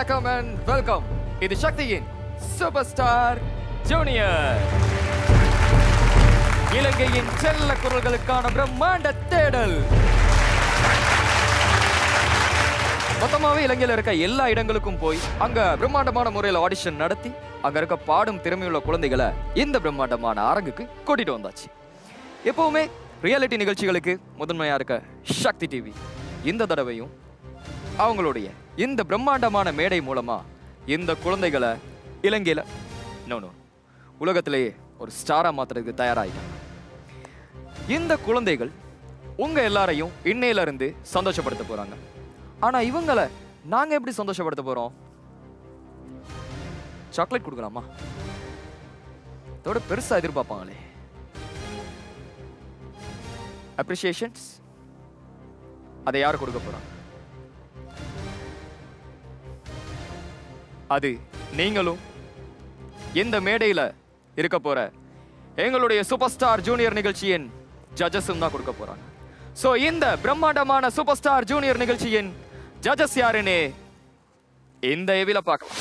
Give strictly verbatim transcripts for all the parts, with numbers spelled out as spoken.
வணக்கம் and welcome. இது சக்தியின் சூப்பர் ஸ்டார் ஜூனியர். இலங்கையின் செல்ல குரல்களுக்கான பிரம்மாண்ட தேடல். மொத்தமாவே இலங்கையில் இருக்க எல்லா இடங்களுக்கும் போய் அங்க பிரம்மாண்டமான முறையில் ஆடிஷன் நடத்தி அங்க இருக்க பாடும் திறமையுள்ள குழந்தைகளை இந்த பிரம்மாண்டமான அரங்குக்கு கூட்டிட்டு வந்தாச்சு. எப்பவுமே ரியாலிட்டி நிகழ்ச்சிகளுக்கு முதன்மையா இருக்க சக்தி டிவி இந்த தடவையும் அவங்களுடைய இந்த பிரம்மாண்டமான மேடை மூலமா இந்த குழந்தைகளை இலங்கையில நோ நோ உலகத்திலேயே ஒரு ஸ்டாரா மாத்துறதுக்கு தயாராகிட்டாங்க. இந்த குழந்தைகள் உங்க எல்லாரையும் இன்னையில இருந்து சந்தோஷப்படுத்த போறாங்க. ஆனா இவங்களை நாங்க எப்படி சந்தோஷப்படுத்த போறோம்? சாக்லேட் கொடுக்கலாமா? அதோட பெருசா எதிர்பார்ப்பாங்களே. அப்ரிசியேஷன்ஸ் அதை யார் கொடுக்க போறாங்க? அது நீங்களும் இந்த மேடையில இருக்க போற எங்களுடைய சூப்பர் ஸ்டார் ஜூனியர் நிகழ்ச்சியின் ஜட்ஜஸும் தான் கொடுக்க போறாங்க. சோ இந்த பிரம்மாண்டமான சூப்பர் ஸ்டார் ஜூனியர் நிகழ்ச்சியின் ஜட்ஜஸ் யாருன்னு இந்த எவில பார்க்கலாம்.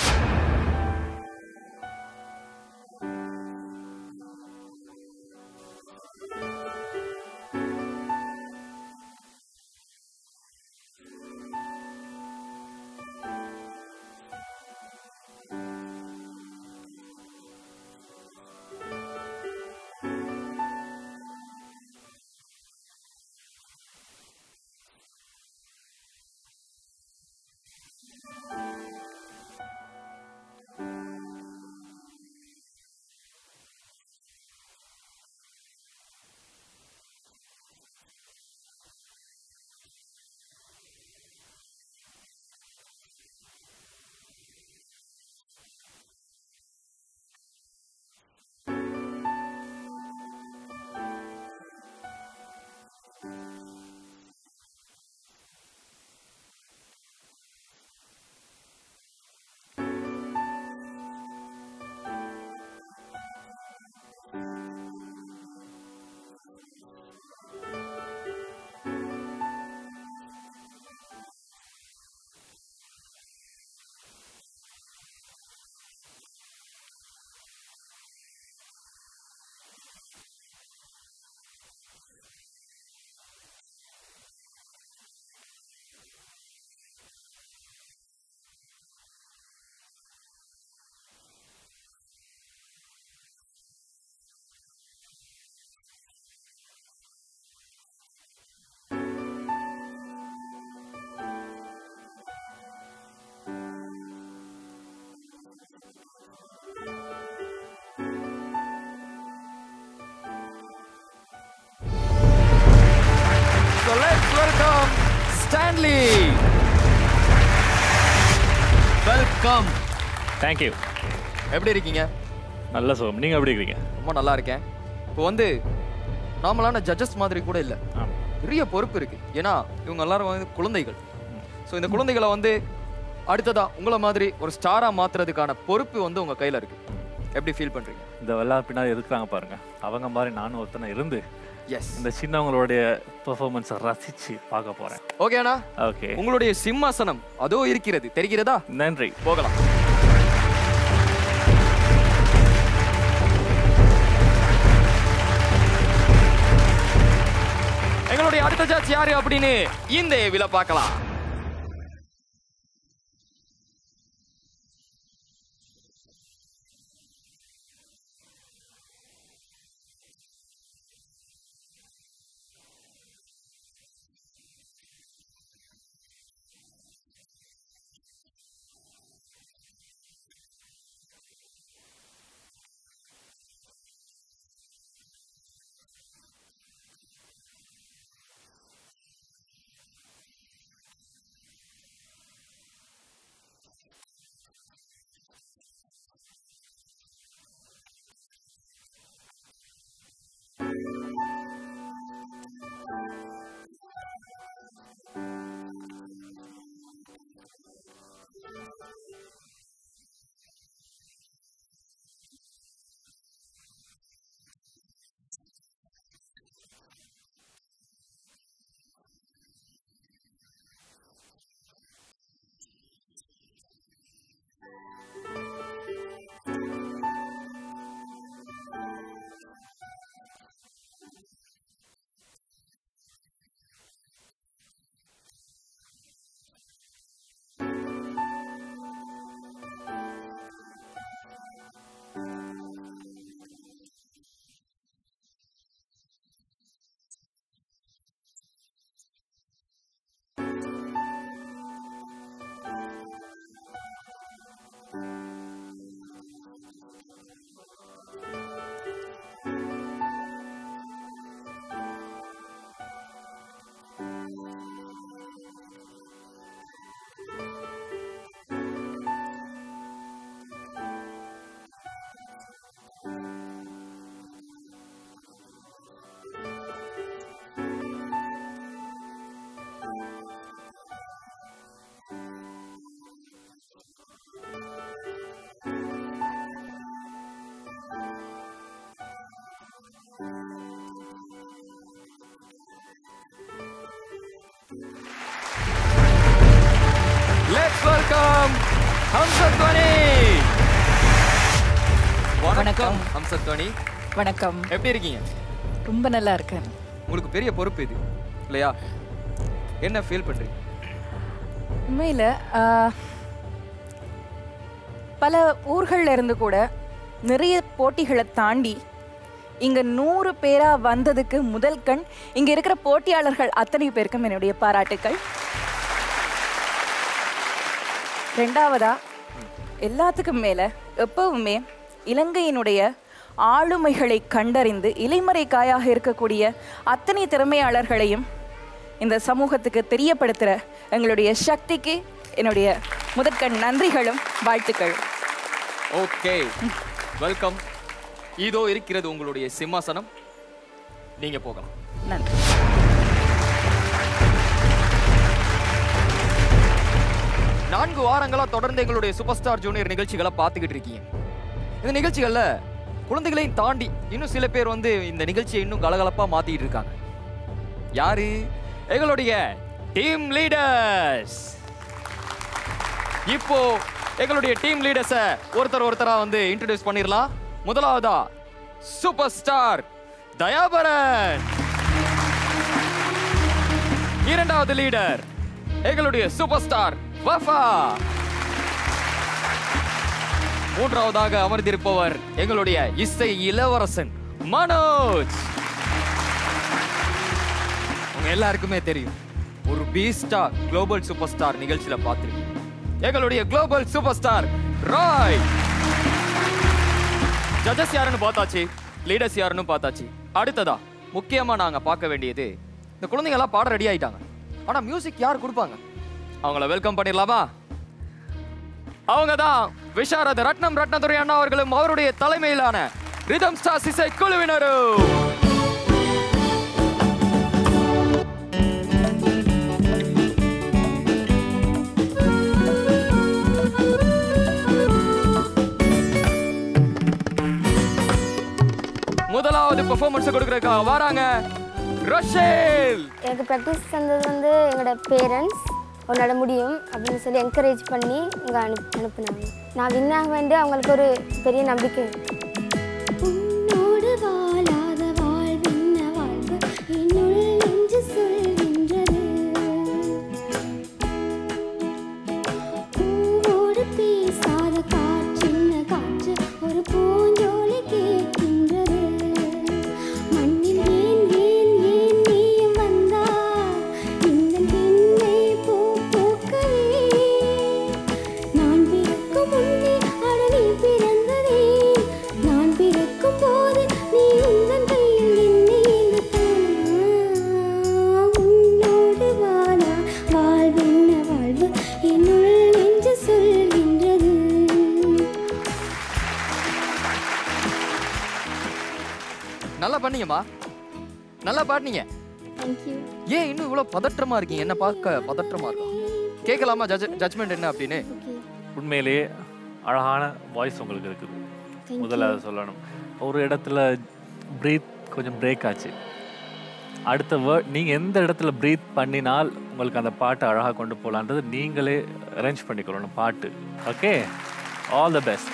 Welcome Stanley. Welcome. Thank you. எப்படி இருக்கீங்க? நல்ல சுகம். நீங்க எப்படி இருக்கீங்க? ரொம்ப நல்லா இருக்கேன். இப்போ வந்து நார்மலான ஜட்ஜஸ் மாதிரி கூட இல்ல. பெரிய பொறுப்பு இருக்கு. ஏன்னா இவங்க எல்லாரும் வந்து குழந்தைகள். ஸோ இந்த குழந்தைகளை வந்து அடுத்ததா உங்களை மாதிரி ஒரு ஸ்டாரா மாத்துறதுக்கான பொறுப்பு வந்து உங்க கையில இருக்கு. எப்படி ஃபீல் பண்றீங்க? இந்த வெள்ளார் பின்னாடி இருக்கிறாங்க பாருங்க. அவங்க மாதிரி நானும் ஒருத்தனை இருந்து எஸ் இந்த சின்னவங்களுடைய பெர்ஃபார்மன்ஸை ரசிச்சு பார்க்க போறேன். ஓகேண்ணா? ஓகே. உங்களுடைய சிம்மாசனம் அதோ இருக்கிறது, தெரிகிறதா? நன்றி. போகலாம். எங்களுடைய அடுத்த ஜட்ஜ் யாரு அப்படின்னு இந்த வில பார்க்கலாம். ஹம்சத்வனி. வணக்கம் ஹம்சத்வனி. வணக்கம். எப்படி இருக்கீங்க? ரொம்ப நல்லா இருக்கேன். உங்களுக்கு பெரிய பொறுப்பு இது இல்லையா? என்ன ஃபீல் பண்றீங்க? உண்மையில் பல ஊர்கள்ல இருந்து கூட நிறைய போட்டிகளை தாண்டி இங்க நூறு பேரா வந்ததுக்கு முதல் கண் இங்க இருக்கிற போட்டியாளர்கள் அத்தனை பேருக்கும் என்னுடைய பாராட்டுக்கள். ரெண்டாவதா எல்லாத்துக்கும் மேல எப்பவுமே இலங்கையினுடைய ஆளுமைகளை கண்டறிந்து இலைமறை காயாக இருக்கக்கூடிய அத்தனை திறமையாளர்களையும் இந்த சமூகத்துக்கு தெரியப்படுத்துகிற எங்களுடைய சக்திக்கு என்னுடைய முதற்கண் நன்றிகளும் வாழ்த்துக்களும். Okay, welcome. இதோ இருக்கிறது உங்களுடைய சிம்மாசனம், நீங்க போகலாம். நன்றி. நான்கு வாரங்களா தொடர்ந்து எங்களுடைய சூப்பர் ஸ்டார் ஜூனியர் நிகழ்ச்சிகளை பார்த்துக்கிட்டு இருக்கீங்க. இந்த நிகழ்ச்சிகள்ல குழந்தைகளையும் தாண்டி இன்னும் சில பேர் வந்து இந்த நிகழ்ச்சியை இன்னும் கலகலப்பா மாத்திட்டு இருக்காங்க. யாரு? எங்களுடைய டீம் லீடர்ஸ். இப்போ எங்களுடைய டீம் லீடர்ஸ ஒருத்தர் ஒருத்தரா வந்து இன்ட்ரோடியூஸ் பண்ணிரலாம். முதலாவதா சூப்பர் ஸ்டார் தயாபரன். இரண்டாவது லீடர் எங்களுடைய சூப்பர் ஸ்டார் வஃபா. மூன்றாவதாக அமர்ந்திருப்பவர் எங்களுடைய இசை இளவரசன் மனோஜ். உங்க எல்லாருக்குமே தெரியும், ஒரு பீஸ்டா குளோபல் சூப்பர் ஸ்டார் நிகழ்ச்சியில பார்த்திருக்கீங்க. எங்களுடைய global super star Rai. Judges யாருன்னு பார்த்தாச்சு, லீடர்ஸ் யாருன்னு பார்த்தாச்சு. அடுத்ததா முக்கியமா நாங்க பார்க்க வேண்டியது, இந்த குழந்தைங்க எல்லாம் பாட ரெடி ஆயிட்டாங்க. ஆனா மியூசிக் யார் கொடுப்பாங்க? அவங்கள வெல்கம் பண்ணிடலாமா? அவங்க தான் விஷாரத ரத்னம் ரத்னதுரை அண்ணா அவர்களும் அவருடைய தலைமையிலான ரிதம் ஸ்டார்ஸ் இசை குழுவினரும். முதலாவது பெர்ஃபார்மன்ஸ் கொடுக்கறதுக்காக வராங்க ரஷேல். எனக்கு ப்ராக்டிஸ் தந்தது வந்து எங்களோட பேரண்ட்ஸ். உன்னோட முடியும் அப்படின்னு சொல்லி என்கரேஜ் பண்ணி இங்கே அனுப்பி அனுப்புனாங்க. நான் வின் ஆக வேண்டிய அவங்களுக்கு ஒரு பெரிய நம்பிக்கை. நல்லா பண்ணீங்கம்மா, நல்லா பாடுனீங்க. ஏன் இன்னும் இவ்வளவு பதற்றமா இருக்கீங்க? என்ன பார்க்க பதற்றமா இருக்கும்? கேட்கலாமா ஜட்ஜ்மெண்ட் என்ன அப்படின்னு? உண்மையிலேயே அழகான வாய்ஸ் உங்களுக்கு இருக்குது. முதல்ல அதை சொல்லணும். ஒரு இடத்துல ப்ரீத் கொஞ்சம் பிரேக் ஆச்சு. அடுத்த வேர்ட் நீங்கள் எந்த இடத்துல ப்ரீத் பண்ணினால் உங்களுக்கு அந்த பாட்டை அழகாக கொண்டு போகலான்றது நீங்களே அரேஞ்ச் பண்ணிக்கணும் பாட்டு. Okay, all the best.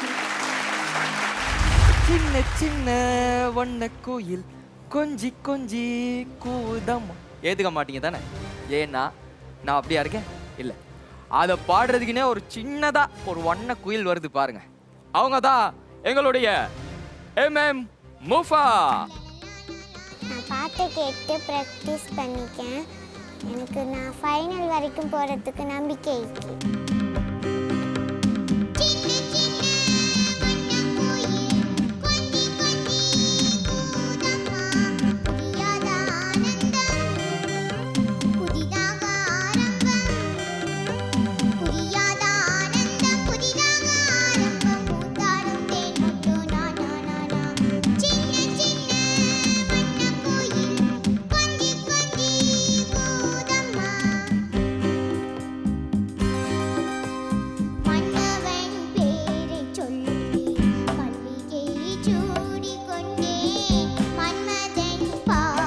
சின்ன சின்ன வண்ண கோயில் கொஞ்சி கொஞ்சி கூதம். ஏத்துக்க மாட்டீங்க தானே? ஏன்னா நான் அப்படியா இருக்கேன்? இல்லை, அதை பாடுறதுக்குன்னே ஒரு சின்னதா ஒரு வண்ண குயில் வருது பாருங்க. அவங்க தான் எங்களுடைய எம் எம் முஃபா. நான் பாட்டை கேட்டு ப்ராக்டிஸ் பண்ணிக்கேன். எனக்கு நான் ஃபைனல் வரைக்கும் போகிறதுக்கு நம்பிக்கை இருக்கு.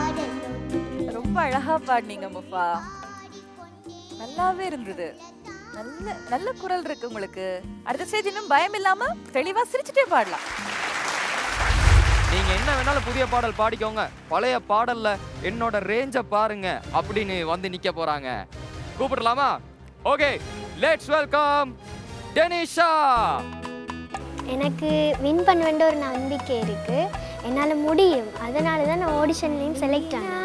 அழகா பாடுனீங்க முஃபா, நல்லாவே இருந்தது. நல்ல நல்ல குரல் இருக்கு உங்களுக்கு. அடுத்த ஸ்டேஜ் இன்னும் பயம் இல்லாம தெளிவா சிரிச்சுட்டே பாடலாம். நீங்க என்ன வேணாலும் புதிய பாடல் பாடிக்கோங்க, பழைய பாடல்ல என்னோட ரேஞ்ச பாருங்க அப்படின்னு வந்து நிக்க போறாங்க. கூப்பிடலாமா? Okay, let's welcome Denisha. எனக்கு வின் பண்ண வேண்டிய ஒரு நம்பிக்கை இருக்குது, என்னால் முடியும். அதனால தான் நான் ஆடிஷன்லேயும் செலக்ட் ஆனேன்.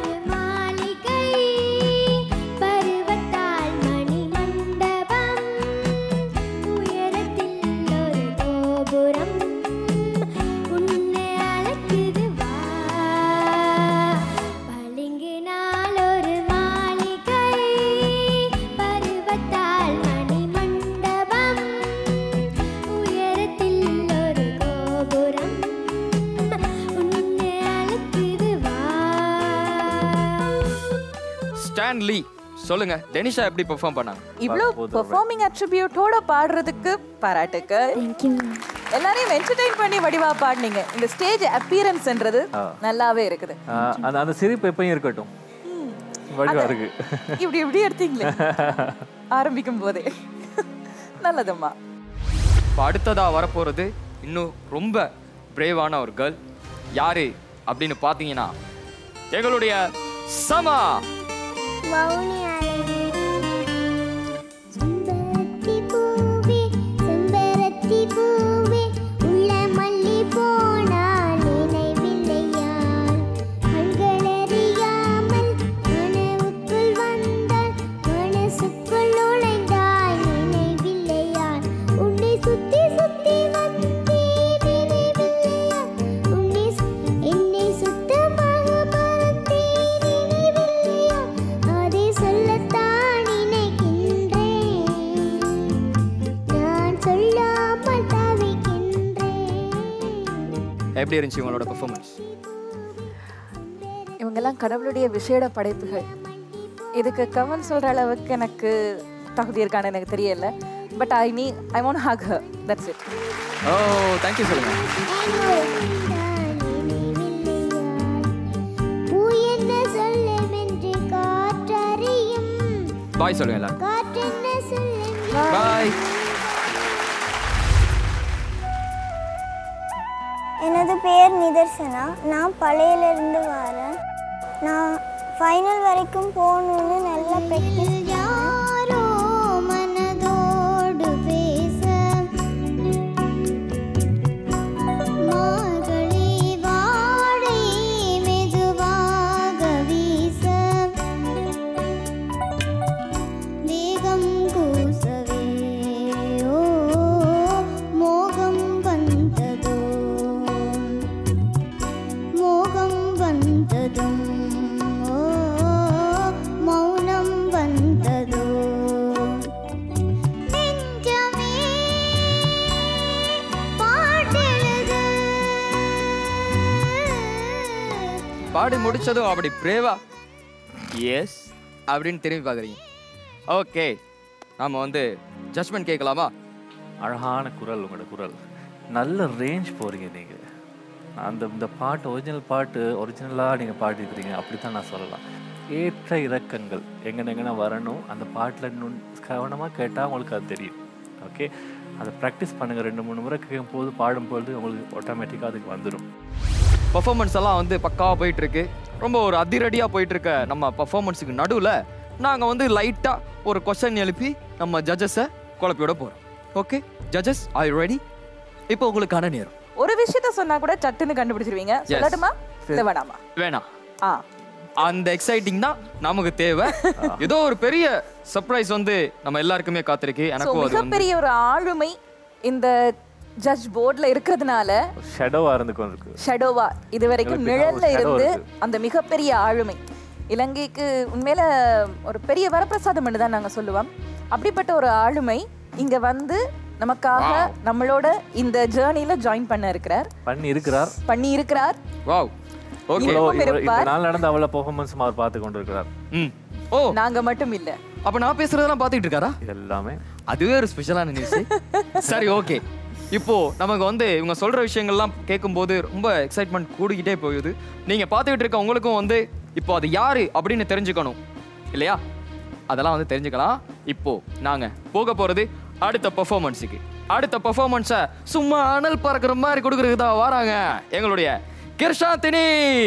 ஸ்டான்லி, சொல்லுங்க டெனிஷா எப்படி பெர்ஃபார்ம் பண்ணாங்க? இவ்வளவு பெர்ஃபார்மிங் அட்ரிபியூட்டோட பாடுறதுக்கு பாராட்டுக்கள். எல்லாரையும் என்டர்டெயின் பண்ணி வடிவா பாடுனீங்க. இந்த ஸ்டேஜ் அப்பியரன்ஸ்ன்றது நல்லாவே இருக்குது. அந்த அந்த சிரிப்பு எப்பயும் இருக்கட்டும், வடிவா இருக்கு. இப்படி இப்படி எடுத்தீங்களே ஆரம்பிக்கும் போதே. நல்லதும்மா. இப்போ அடுத்ததா வரப்போறது இன்னும் ரொம்ப பிரேவான ஒரு கேர்ள். யாரு அப்படின்னு பார்த்தீங்கன்னா எங்களுடைய சமா. செம்பருத்தி பூவே செம்பருத்தி பூவே உள்ள மல்லி போனால் நினைவில்லையால் கண்களறியாமல் கனவுக்குள் வந்தால் மனசுக்குள் நுழைந்தாய் நினைவில்லையால் உன்னை சுத்தி சுத்தி வந்தே நினைவில்லையால் உன்னை என்னை சுத்தமாக மறந்தே நினைவில்லையால் அதை சொல்லத்தான் நினைக்கின்றேன் நான் சொல்லாமல் தவிக்கின்றேன். எப்படி இருந்துச்சு உங்களோட பெர்ஃபார்மன்ஸ்? இவங்கெல்லாம் கடவுளுடைய விசேட படைப்புகள். இதுக்கு கவன் சொல்ற அளவுக்கு எனக்கு தகுதி இருக்கான்னு எனக்கு தெரியல. பட் ஐ நீ I want hug her. That's it. Oh, thank you சொல்லுங்க. பூ என்ன சொல்லும் என்று காற்றறியும். பாய் சொல்லுங்க எல்லாரும். காற்று என்ன சொல்லும். பாய். எனது பெயர் நிதர்சனா. நான் பழையிலிருந்து வரேன். நான் ஃபைனல் வரைக்கும் போகணுன்னு நல்லா ப்ராக்டிஸ். யாரோ மனதோடு பேச மார்கழி வாடை மெதுவாக வீச வேகம் கூசவே ஓ மோகம் வந்ததோ மோகம் வந்ததும் ஓ மௌனம் வந்ததோ நெஞ்சமே பாட்டெழுது. பாடி முடிச்சதும் அப்படி பிரேவா எஸ் அப்படின்னு திரும்பி பார்க்குறீங்க. ஓகே, நாம வந்து ஜட்ஜ்மெண்ட் கேட்கலாமா? அழகான குரல், உங்களோட குரல் நல்ல ரேஞ்ச் போறீங்க நீங்க. அந்த இந்த பாட்டு ஒரிஜினல் பாட்டு ஒரிஜினலாக நீங்கள் பாடிருக்கிறீங்க, அப்படி தான் நான் சொல்லலாம். ஏற்ற இறக்கங்கள் எங்கே எங்கன்னா வரணும். அந்த பாட்டில் இன்னும் கவனமாக கேட்டால் உங்களுக்கு அது தெரியும். ஓகே, அதை ப்ராக்டிஸ் பண்ணுங்கள். ரெண்டு மூணு முறை கேட்கும் போது பாடும்போது உங்களுக்கு ஆட்டோமேட்டிக்காக அதுக்கு வந்துடும். பர்ஃபார்மன்ஸ் எல்லாம் வந்து பக்காவாக போயிட்டு இருக்கு. ரொம்ப ஒரு அதிரடியாக போயிட்டு இருக்க நம்ம பர்ஃபார்மன்ஸுக்கு நடுவில் நாங்கள் வந்து லைட்டாக ஒரு கொஸ்டின் எழுப்பி நம்ம ஜட்ஜஸை குழப்பியோட போகிறோம். Okay judges, are you ready? இப்போ உங்களுக்கான நேரம். ஒரு விஷயத்த சொன்னா கூட சட்டுன்னு கண்டுபிடிச்சிருவீங்க. சொல்லட்டுமா இல்ல வேணாமா? வேணாம். ஆ, அந்த எக்ஸைட்டிங் தான் நமக்கு தேவை. ஏதோ ஒரு பெரிய சர்ப்ரைஸ் வந்து நம்ம எல்லாருக்குமே காத்திருக்கு. So, எனக்கும் அது வந்து மிகப்பெரிய ஒரு ஆளுமை இந்த ஜட்ஜ் போர்ட்ல இருக்கிறதுனால ஷேடோவா இருந்து கொண்டிருக்கு. ஷேடோவா இதுவரைக்கும் எங்களுக்கு நிழல்ல ஒரு shadow இருந்து இருக்கு. அந்த மிகப்பெரிய ஆளுமை இலங்கைக்கு உண்மையில ஒரு பெரிய வரப்பிரசாதம் தான் நாங்க சொல்லுவோம். அப்படிப்பட்ட ஒரு ஆளுமை இங்க வந்து நமக்காக நம்மளோட இந்த ஜேர்னில ஜாயின் பண்ண இருக்கிறார். பண்ணி இருக்கிறார். பண்ணி இருக்கிறார். வாவ். ஓகே. இந்த நாள் நடந்த அவள பெர்ஃபார்மன்ஸ் அவர் பார்த்து கொண்டிருக்கிறார். ம். ஓ, நாங்க மட்டும் இல்ல. அப்ப நான் பேசுறதெல்லாம் பார்த்துட்டு இருக்காரா? எல்லாமே அதுவே ஒரு ஸ்பெஷலான நியூஸ். சரி, ஓகே. இப்போ நமக்கு வந்து இவங்க சொல்ற விஷயங்கள்லாம் கேட்கும்போது ரொம்ப எக்ஸைட்மெண்ட் கூடிக்கிட்டே போகுது. நீங்க பார்த்துக்கிட்டு இருக்க உங்களுக்கும் வந்து இப்போ அது யாரு அப்படின்னு தெரிஞ்சுக்கணும் இல்லையா? அதெல்லாம் வந்து தெரிஞ்சுக்கலாம். இப்போ நாங்க போக போறது அடுத்த பெர்ஃபார்மன்ஸுக்கு. அடுத்த பெர்ஃபார்மன்ஸை சும்மா அனல் பறக்கிற மாதிரி கொடுக்கறதுக்கு தான் வராங்க எங்களுடைய கிருஷாந்தினி.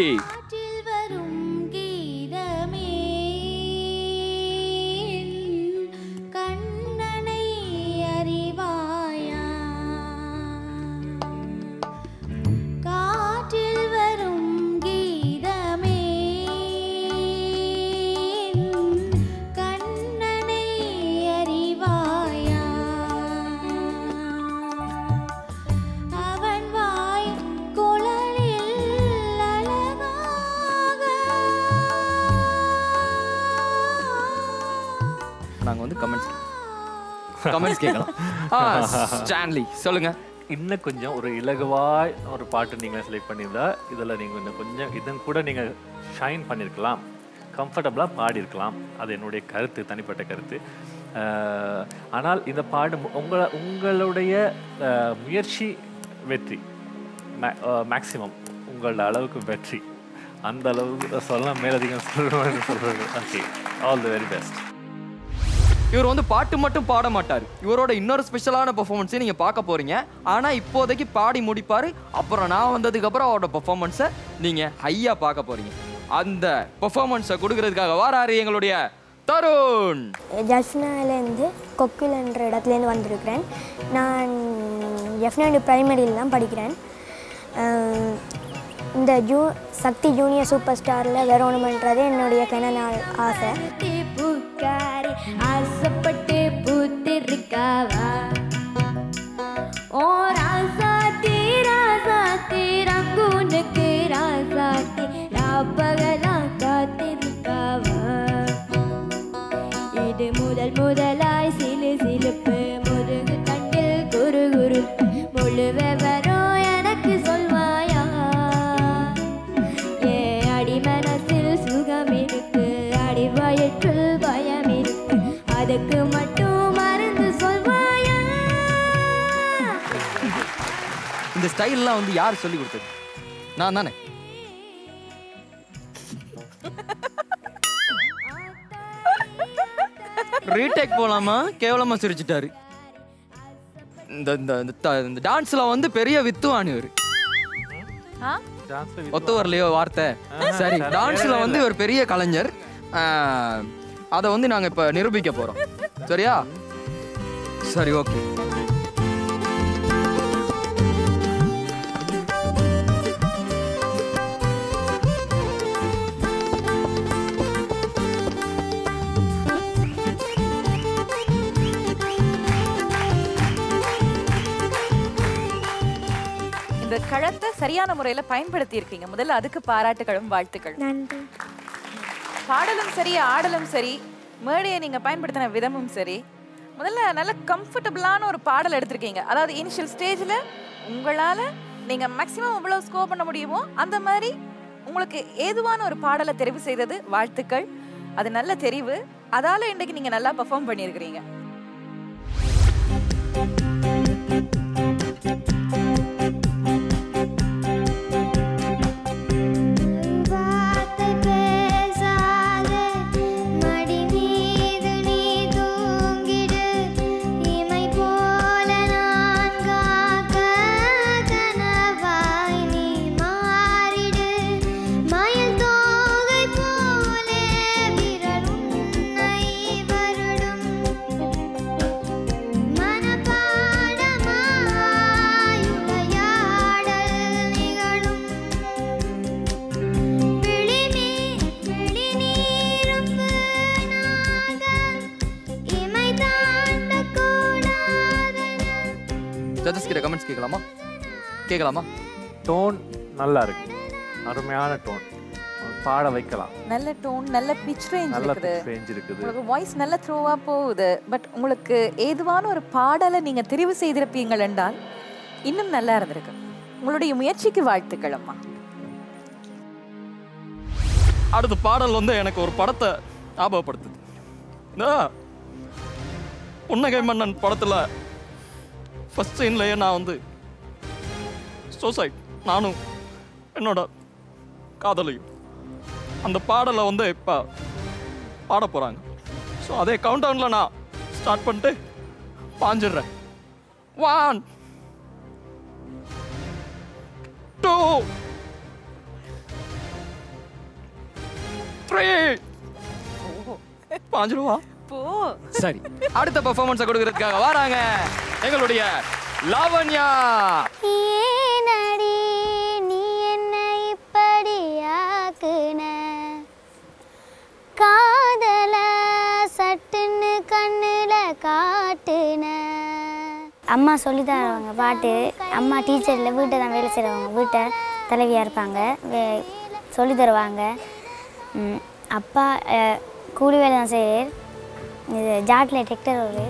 நாங்க வந்து கமெண்ட்ஸ் கமெண்ட்ஸ் கேட்கலாம். ஆ ஸ்டான்லி சொல்லுங்க. இன்னும் கொஞ்சம் ஒரு இலகுவாய் ஒரு பாட்டு நீங்கள் செலக்ட் பண்ணியிருந்தா இதில் நீங்கள் இன்னும் கொஞ்சம் இதன் கூட நீங்கள் ஷைன் பண்ணியிருக்கலாம், கம்ஃபர்டபுளாக பாடியிருக்கலாம். அது என்னுடைய கருத்து, தனிப்பட்ட கருத்து. ஆனால் இந்த பாடு உங்களை உங்களுடைய முயற்சி வெற்றி, மேக்ஸிமம் உங்களோட அளவுக்கு வெற்றி, அந்த அளவுக்கு சொல்ல மேலதிகம் சொல்லுவேன்னு சொல்கிறது. Okay, all the very best. இவர் வந்து பாட்டு மட்டும் பாட மாட்டார். இவரோட இன்னொரு ஸ்பெஷலான பெர்ஃபார்மன்ஸை நீங்க பார்க்க போறீங்க. ஆனா இப்போதைக்கு பாடி முடிப்பாரு. அப்புறம் நான் வந்ததுக்கு அப்புறம் அவரோட பெர்ஃபார்மன்ஸை நீங்க ஹையா பார்க்க போறீங்க. அந்த பெர்ஃபார்மன்ஸை கொடுக்கறதுக்காக வாராரு எங்களுடைய தருண். ஜஸ்னாலேருந்து கொக்குல் என்ற இடத்துலேருந்து வந்திருக்கிறேன். நான் எஃப்னாண்டு பிரைமரியில் தான் படிக்கிறேன். இந்த ஜூ சக்தி ஜூனியர் சூப்பர் ஸ்டாரில் வரணுமென்றது என்னுடைய கன நாள் ஆசை. பூக்காரி ஆசைப்பட்டு பூத்திருக்காவா ஓ ராசாத்தி ராசாத்தி ரங்குனுக்கு ராசாத்தி ராப்பகலா காத்திருக்காவா. இது முதல் முதலாய் சிலு சிலுப்பு முருகு கண்டில் குரு குரு முழு விவரம் எனக்கு சொல்வாயா. ஏ அடி மனசில் சுகம் இருக்கு, அடி வயிற்றில் பயம் இருக்கு, அதுக்கு மட்டும் மருந்து சொல்வாயா. இந்த ஸ்டைல்லாம் வந்து யார் சொல்லி கொடுத்தது? நான் தானே. ரீடேக் போலாமா? கேவலமா சிரிச்சிட்டாரு. இந்த இந்த டான்ஸ்ல வந்து பெரிய வித்துவான் இவர். ஒத்து வரலையோ வார்த்தை? சரி, டான்ஸ்ல வந்து ஒரு பெரிய கலைஞர். அதை வந்து நாங்க இப்ப நிரூபிக்க போறோம். சரியா? சரி, ஓகே. இந்த களத்தை சரியான முறையில பயன்படுத்தி இருக்கீங்க. முதல்ல அதுக்கு பாராட்டுகளும் வாழ்த்துக்களும். நன்றி. பாடலும் சரி, ஆடலும் சரி, மேடையை நீங்க பயன்படுத்தின விதமும் சரி. முதல்ல நல்ல கம்ஃபர்டபுளான ஒரு பாடல் எடுத்திருக்கீங்க. அதாவது இனிஷியல் ஸ்டேஜ்ல உங்களால நீங்க மேக்சிமம் எவ்வளவு ஸ்கோர் பண்ண முடியுமோ அந்த மாதிரி உங்களுக்கு ஏதுவான ஒரு பாடலை தெரிவு செய்தது வாழ்த்துக்கள். அது நல்ல தெரிவு. அதால இன்றைக்கு நீங்க நல்லா பெர்ஃபார்ம் பண்ணியிருக்கிறீங்க. ஜட்ஜஸ் கிட்ட கமெண்ட்ஸ் கேட்கலாமா? கேட்கலாமா? டோன் நல்லா இருக்கு, அருமையான டோன், பாட வைக்கலாம். நல்ல டோன், நல்ல பிட்ச் ரேஞ்ச் இருக்குது. ரேஞ்ச் இருக்குது. உங்களுக்கு வாய்ஸ் நல்ல த்ரோவா போகுது. பட் உங்களுக்கு ஏதுவான ஒரு பாடலை நீங்க தெரிவு செய்திருப்பீங்கள் என்றால் இன்னும் நல்லா இருந்திருக்கு. உங்களுடைய முயற்சிக்கு வாழ்த்துக்கள் அம்மா. அடுத்த பாடல் வந்து எனக்கு ஒரு படத்தை ஞாபகப்படுத்துது. புன்னகை மன்னன் படத்துல ஃபர்ஸ்ட் சீன்லயே நான் வந்து சூசைட், நானும் என்னோட காதலையும், அந்த பாடலை வந்து இப்போ பாட போகிறாங்க. ஸோ அதே கவுண்டவுனில் நான் ஸ்டார்ட் பண்ணிட்டு பாஞ்சிடுறேன். ஒன் டூ த்ரீ பாஞ்சிடுவா போ. சரி, அடுத்த பெர்ஃபார்மன்ஸை கொடுக்கறதுக்காக வராங்க எங்களுடைய லாவண்யா. ஏனடி நீ என்ன இப்படி ஆக்குன, காதல சட்டுன்னு கண்ணுல காட்டுன. அம்மா சொல்லி தருவாங்க பாட்டு. அம்மா டீச்சரில் வீட்டை தான் வேலை செய்கிறவங்க, வீட்டை தலைவியாக இருப்பாங்க, வே சொல்லி தருவாங்க. அப்பா கூலி வேலை தான் செய்கிறார். இது ஜாட்டில் டெக்டர் ஒரு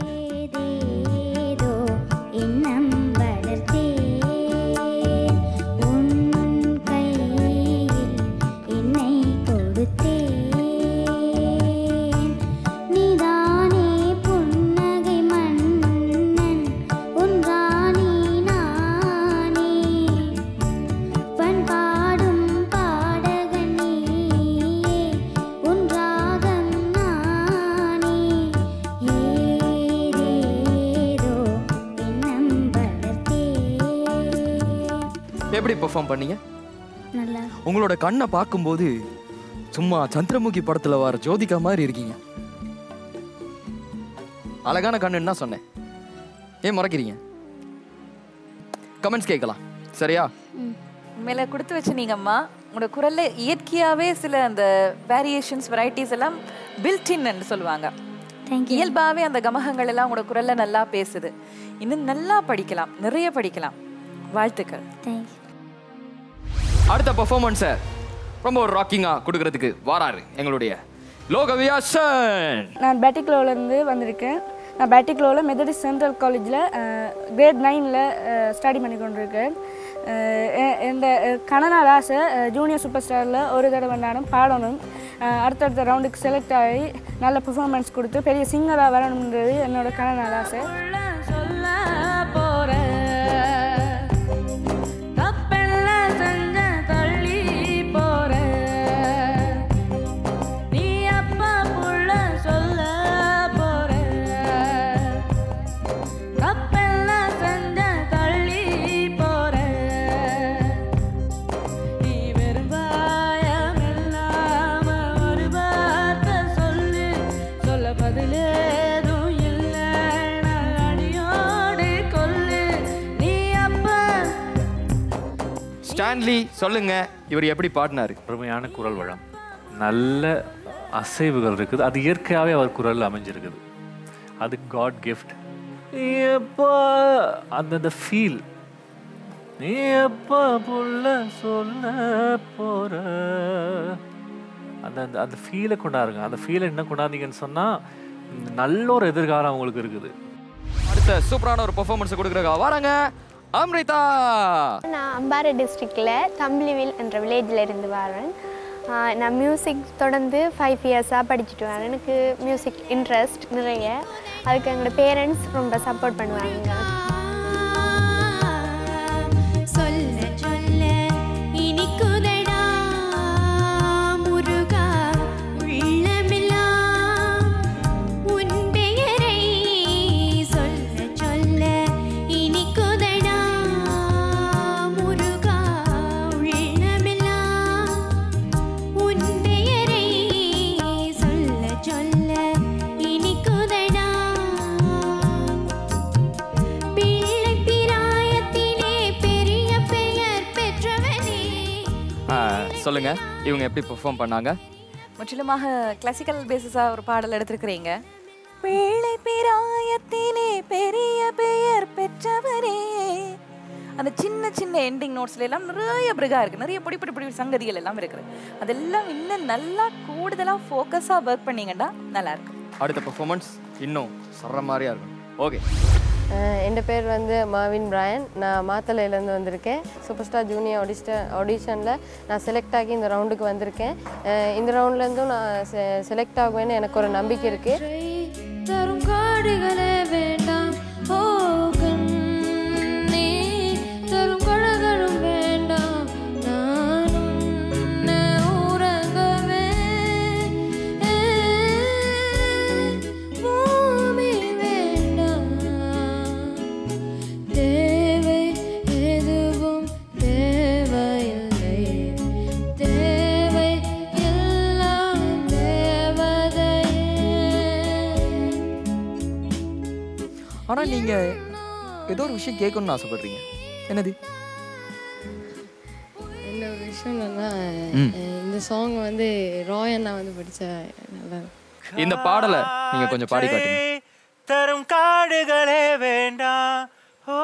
எப்படி பெர்ஃபார்ம் பண்ணீங்க? நல்லா. உங்களோட கண்ணை பார்க்கும்போது சும்மா சந்திரமுகி படத்துல வர ஜோதிகா மாதிரி இருக்கீங்க. அழகான கண்ணுன்னு சொன்னேன். ஏன் மறக்கிறீங்க? கமெண்ட்ஸ் கேட்கலாம், சரியா? உண்மையில கொடுத்து வச்சு நீங்க அம்மா உங்களோட குரல்ல இயற்கையாவே சில அந்த வேரியேஷன்ஸ் வெரைட்டிஸ் எல்லாம் பில்ட் இன் சொல்லுவாங்க. இயல்பாவே அந்த கமகங்கள் எல்லாம் உங்களோட குரல்ல நல்லா பேசுது. இன்னும் நல்லா படிக்கலாம், நிறைய படிக்கலாம். வாழ்த்துக்கள். அடுத்த பெர்ஃபார்மன்ஸை ரொம்ப ஒரு ராக்கிங்கா கொடுக்கறதுக்கு வராரு எங்களுடைய லோகவியாசன். நான் பேட்டிக்லோவிலேருந்து வந்திருக்கேன். நான் பேட்டிக்லோவில் மெத்தடிஸ்ட் சென்ட்ரல் காலேஜில் கிரேட் நைனில் ஸ்டடி பண்ணி கொண்டிருக்கேன். இந்த கனநாள் ஆசை ஜூனியர் சூப்பர் ஸ்டாரில் ஒரு தடவை நானும் பாடணும், அடுத்தடுத்த ரவுண்டுக்கு செலக்ட் ஆகி நல்ல பெர்ஃபார்மன்ஸ் கொடுத்து பெரிய சிங்கராக வரணுன்றது என்னோட கனநாள் ஆசை. ஸ்டான்லி, சொல்லுங்க, இவர் எப்படி பாடினாரு? அருமையான குரல் வளம், நல்ல அசைவுகள் இருக்குது. அது இயற்கையாகவே அவர் குரல் அமைஞ்சிருக்குது. அது காட் கிஃப்ட். எப்போ அந்த ஃபீல், நீ எப்போ புள்ள சொல்ல போற, அந்த அந்த ஃபீலை கொண்டாருங்க. அந்த ஃபீலை என்ன கொண்டாந்தீங்கன்னு சொன்னால் நல்ல ஒரு எதிர்காலம் அவங்களுக்கு இருக்குது. அடுத்த சூப்பரான ஒரு பெர்ஃபார்மன்ஸ் கொடுக்குறதுக்காக வராங்க அம்ரிதா. நான் அம்பாறை டிஸ்ட்ரிக்டில் தம்பிலிவில் என்ற வில்லேஜில் இருந்து வரேன். நான் மியூசிக் தொடர்ந்து ஃபைவ் இயர்ஸாக படிச்சுட்டு வரேன். எனக்கு மியூசிக் இன்ட்ரெஸ்ட் நிறைய. அதுக்கு எங்களோட பேரண்ட்ஸ் ரொம்ப சப்போர்ட் பண்ணுவாங்க. சொல்லுங்க, இவங்க எப்படி பெர்ஃபார்ம் பண்ணாங்க? முற்றிலுமாக கிளாசிக்கல் பேசிஸா ஒரு பாடல் எடுத்திருக்கிறீங்க. பிள்ளை பிராயத்திலே பெரிய பெயர் பெற்றவரே, அந்த சின்ன சின்ன எண்டிங் நோட்ஸ்ல எல்லாம் நிறைய பிரிகா இருக்கு, நிறைய பொடி பொடி பொடி சங்கதிகள் எல்லாம் இருக்குது. அதெல்லாம் இன்னும் நல்லா கூடுதலா ஃபோக்கஸா ஒர்க் பண்ணீங்கன்னா நல்லா இருக்கும். அடுத்த பெர்ஃபார்மன்ஸ் இன்னும் சர்ற மாதிரியா இருக்கும். ஓகே. என் பேர் வந்து மாவின் பிராயன். நான் மாத்தளையிலேருந்து வந்திருக்கேன். சூப்பர் ஸ்டார் ஜூனியர் ஆடிஸ்ட ஆடிஷனில் நான் செலக்ட் ஆகி இந்த ரவுண்டுக்கு வந்திருக்கேன். இந்த ரவுண்ட்லேருந்தும் நான் செ செலக்ட் ஆகுவேன்னு எனக்கு ஒரு நம்பிக்கை இருக்குது. தரும் காடுகளே வேண்டாம், ஓ கண்ணே தரும் கழகளும் வேண்டாம், நானும் உறங்கவே பூமி நீங்க ஏதோ ஒரு விஷயம் கேட்கணும்னு ஆசைப்படுறீங்க, என்னது? என்ன ஒரு விஷயம் என்னன்னா, இந்த சாங் வந்து ராய் அண்ணா வந்து படிச்சா நல்லா இருக்கும். இந்த பாடலை நீங்க கொஞ்சம் பாடி காட்டுங்க. தரும் காடுகளே வேண்டாம், ஓ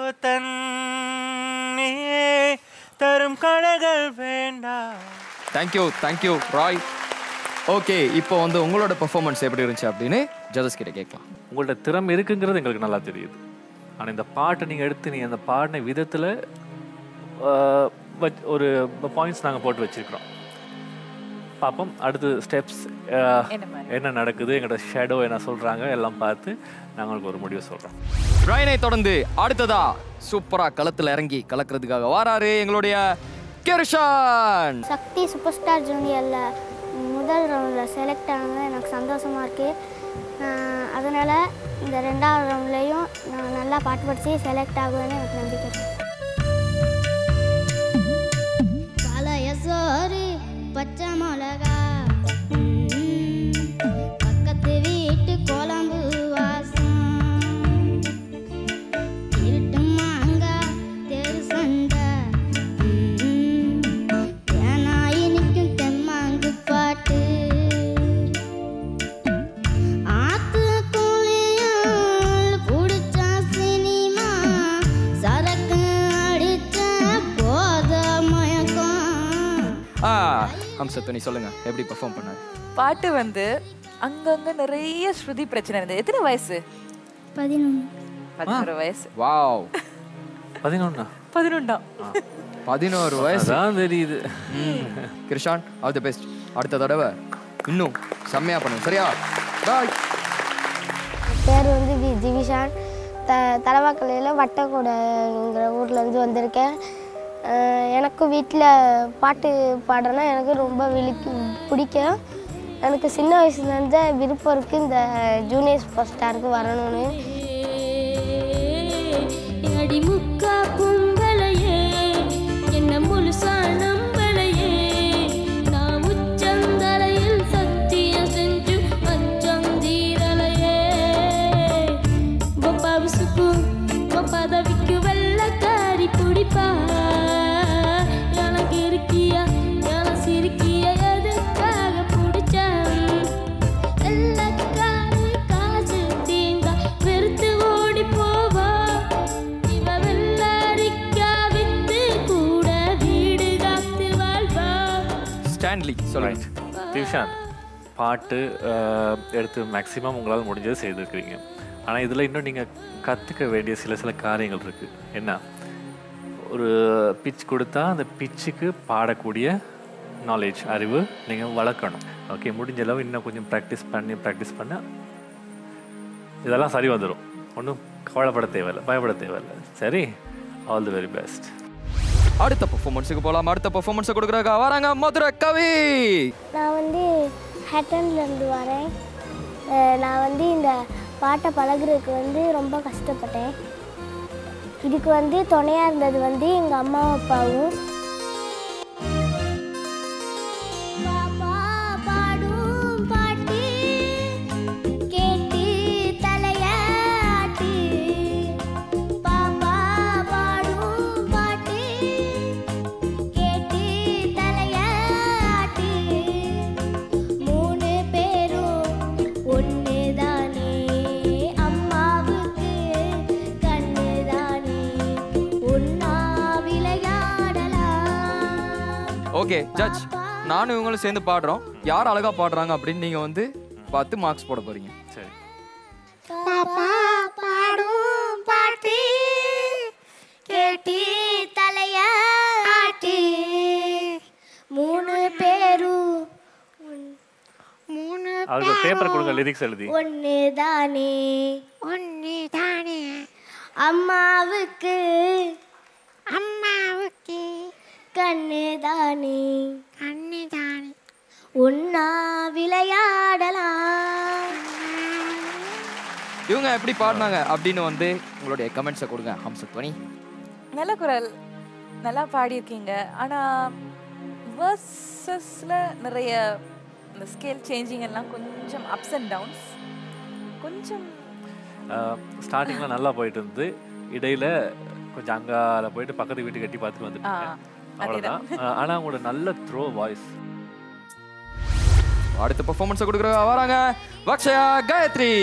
தன்னியே தரும் கடைகள் வேண்டாம். Thank you thank you Rai. ஓகே, இப்போ வந்து உங்களோட பெர்ஃபார்மன்ஸ் எப்படி இருந்துச்சு அப்படின்னு ஜட்ஜஸ் கிட்ட கேட்கலாம். உங்கள்ட்ட திறமை இருக்குங்கிறது எங்களுக்கு நல்லா தெரியுது. ஆனால் இந்த பாட்டை நீங்கள் எடுத்து நீங்கள் அந்த பாடின விதத்தில் ஒரு பாயிண்ட்ஸ் நாங்கள் போட்டு வச்சுருக்கிறோம். பார்ப்போம் அடுத்து ஸ்டெப்ஸ் என்ன நடக்குது, எங்களோட ஷேடோ என்ன சொல்கிறாங்க எல்லாம் பார்த்து நாங்களுக்கு ஒரு முடிவு சொல்கிறோம். ராயனை தொடர்ந்து அடுத்ததா சூப்பராக களத்தில் இறங்கி கலக்கிறதுக்காக வாராரு எங்களுடைய கிருஷான். சக்தி சூப்பர் ஸ்டார் ஜூனியரில் முதல் ரவுண்டில் செலக்ட் ஆனது எனக்கு சந்தோஷமாக இருக்குது. அதனால் இந்த ரெண்டாவது ரவுண்ட்லேயும் நான் நல்லா பாட்டு படித்து செலக்ட் ஆகுவேன்னு எனக்கு நம்பிக்கை இருக்குது. பழைய சோறு பச்சை மிளகா பக்கத்து வீட்டு குழம்பு வாசம் இருட்டு மாங்கா தெரு சண்டை ஏனாயி நிற்கும் தெம்மாங்கு பாட்டு ஆத்து குளியல் குடிச்சா சினிமா சரக்கு அடிச்ச போத மயக்கம். ஆ ஹம்சத்வனி சொல்லுங்க, எப்படி பெர்ஃபார்ம் பண்ணாரு? பாட்டு வந்து அங்கங்க நிறைய ஸ்ருதி பிரச்சனை இருந்தது. எத்தனை வயசு? பதினொன்று பதினோரு வயசு. வாவ், பதினொன்னா பதினொன்னா பதினோரு வயசு தான் தெரியுது. Krishan, all the best. அடுத்த தடவை இன்னும் செம்மையா பண்ணுங்க, சரியா? பாய். பேர் வந்து வி ஜிவிஷான். த தலவாக்கலையில் வட்டக்கூடங்கிற ஊர்லேருந்து வந்திருக்கேன். எனக்கும் வீட்டில் பாட்டு பாடுறேன்னா எனக்கு ரொம்ப விழிக்கு பிடிக்கும். எனக்கு சின்ன வயசுலேருந்து விருப்பம் இருக்குது இந்த ஜூனியர் சூப்பர் ஸ்டாருக்கு வரணும்னு. அடி முக்கா பொம்பளையே என்ன முழுசா நம்பளையே நான் உச்சந்தலையில் சத்தியம் செஞ்சு அச்சம் தீரலையே பப்பாவுசுக்கு பதவிக்கு வெள்ளக்காரி குடிப்பா எனக்கு இருக்கியா எனக்கு சிரிக்கிய எதுக்காக பிடிச்சா வெள்ளக்காரி காசு தீந்தா வெறுத்து ஓடி போவா இவ வெள்ளரிக்கா வித்து கூட வீடு காத்து வாழ்வா. ஸ்டான்லி சொல்லுங்க. திவ்ஷான், பாட்டு அஹ், எடுத்து மேக்ஸிமம் உங்களால் முடிஞ்சது செய்திருக்கிறீங்க. ஆனால் இதில் இன்னும் நீங்கள் கற்றுக்க வேண்டிய சில சில காரியங்கள் இருக்குது. என்ன, ஒரு பிச் கொடுத்தா அந்த பிச்சுக்கு பாடக்கூடிய நாலேஜ் அறிவு நீங்கள் வளர்க்கணும். ஓகே, முடிஞ்ச அளவு இன்னும் கொஞ்சம் ப்ராக்டிஸ் பண்ணி ப்ராக்டிஸ் பண்ண இதெல்லாம் சரி வந்துடும். ஒன்றும் கவலைப்பட தேவையில்லை, பயப்பட தேவையில்லை. சரி, ஆல் தி வெரி பெஸ்ட். அடுத்த பெர்ஃபார்மன்ஸுக்கு போகலாம். அடுத்த பெர்ஃபார்மன்ஸை கொடுக்குறாங்க வராங்க மதுரை கவி. நான் வந்து ஹேட்டன்லேருந்து வரேன். நான் வந்து இந்த பாட்டை பழகுறதுக்கு வந்து ரொம்ப கஷ்டப்பட்டேன். இதுக்கு வந்து துணையாக இருந்தது வந்து எங்கள் அம்மாவும் அப்பாவும். பாப்பா பாடும் பாட்டு கேட்டு தலையாட்டி பாப்பா பாடும் பாட்டு கேட்டு தலையாட்டி மூணு பேரும் ஒன்று தானே அம்மாவுக்கு கண்ணு தானே ஒன்னா விளையாடலாம். ஓகே ஜட்ஜ், நானும் இவங்களும் சேர்ந்து பாடுறோம். யார் அழகா பாடுறாங்க அப்படின்னு நீங்க வந்து பார்த்து மார்க்ஸ் போட போறீங்க. சரி, பாப்பா பாடும் பாட்டு கேட்டி தலையாட்டி மூணு பேரும் மூணு அதுக்கு பேப்பர் கொடுங்க, லிரிக்ஸ் எழுதி. ஒன்று தானே ஒன்று தானே அம்மாவுக்கு அம்மாவுக்கு கண்ணு தானே கண்ணு தானே ஒன்னா விளையாடலாம். இவங்க எப்படி பாடினாங்க அப்படின்னு வந்து உங்களுடைய கமெண்ட்ஸை கொடுங்க. ஹம்சத்வனி, நல்ல குரல், நல்லா பாடியிருக்கீங்க. ஆனால் வேர்சஸில் நிறைய இந்த ஸ்கேல் சேஞ்சிங் எல்லாம் கொஞ்சம் அப்ஸ் அண்ட் டவுன்ஸ் கொஞ்சம் ஸ்டார்டிங்கில் நல்லா போயிட்டு இருந்து இடையில கொஞ்சம் அங்கால போயிட்டு பக்கத்து வீட்டுக்கு கட்டி பார்த்துட்டு வந்துட்டீங்க. அவ்வளோதான். ஆனால் உங்களோட நல்ல த்ரோ வாய்ஸ். அடுத்த பெர்ஃபார்மன்ஸை கொடுக்குற வராங்க வக்ஷயா காயத்ரி.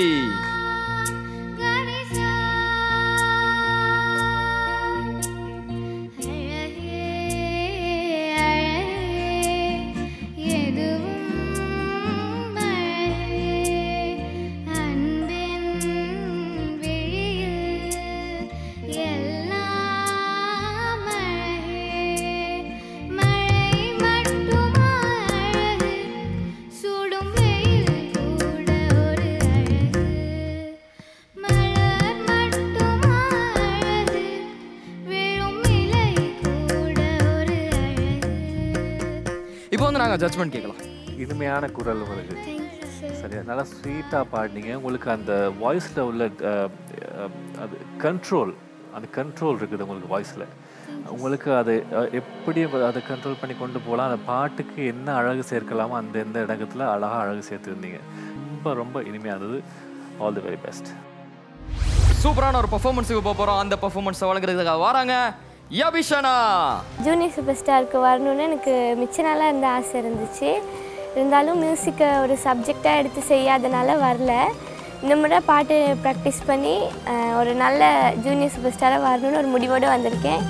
இப்போ வந்து நாங்கள் ஜட்ஜ்மெண்ட் கேட்கலாம். இனிமையான குரல் உங்களுக்கு. சரியா, நல்லா ஸ்வீட்டாக பாடினீங்க. உங்களுக்கு அந்த வாய்ஸில் உள்ள அது கண்ட்ரோல், அந்த கண்ட்ரோல் இருக்குது உங்களுக்கு வாய்ஸில். உங்களுக்கு அது எப்படி அதை கண்ட்ரோல் பண்ணி கொண்டு போகலாம், அந்த பாட்டுக்கு என்ன அழகு சேர்க்கலாமோ அந்த எந்த இடத்துல அழகாக அழகு சேர்த்துருந்தீங்க. ரொம்ப ரொம்ப இனிமையாக இருந்தது. All the very best. சூப்பரான ஒரு பர்ஃபார்மன்ஸுக்கு போக போகிறோம். அந்த பர்ஃபார்மன்ஸை வழங்குறதுக்காக வராங்க யபிஷனா. ஜூனியர் சூப்பர் ஸ்டாருக்கு வரணும்னு எனக்கு மிச்ச நாளாக இருந்த ஆசை இருந்துச்சு. இருந்தாலும் மியூசிக்கை ஒரு சப்ஜெக்டாக எடுத்து செய்யாதனால வரல. இந்த முறை பாட்டு ப்ராக்டிஸ் பண்ணி ஒரு நல்ல ஜூனியர் சூப்பர் ஸ்டாராக வரணும்னு ஒரு முடிவோடு வந்திருக்கேன்.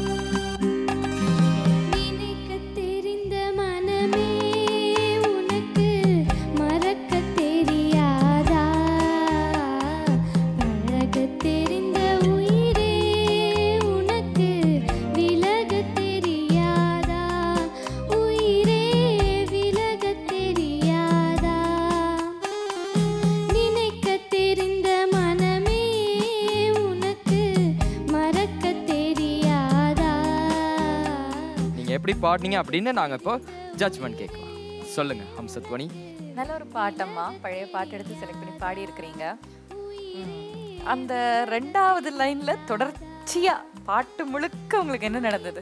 எப்படி பாடுனீங்க அப்படின்னு நாங்கள் இப்போ ஜட்ஜ்மெண்ட் கேட்கலாம். சொல்லுங்க ஹம்சத்வனி. நல்ல ஒரு பாட்டம்மா, பழைய பாட்டு எடுத்து செலக்ட் பண்ணி பாடி இருக்கிறீங்க. அந்த ரெண்டாவது லைன்ல தொடர்ச்சியா பாட்டு முழுக்க உங்களுக்கு என்ன நடந்தது?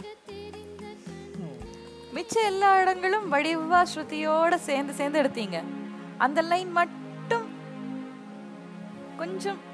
மிச்ச எல்லா இடங்களும் வடிவா ஸ்ருதியோட சேர்ந்து சேர்ந்து எடுத்தீங்க. அந்த லைன் மட்டும் கொஞ்சம்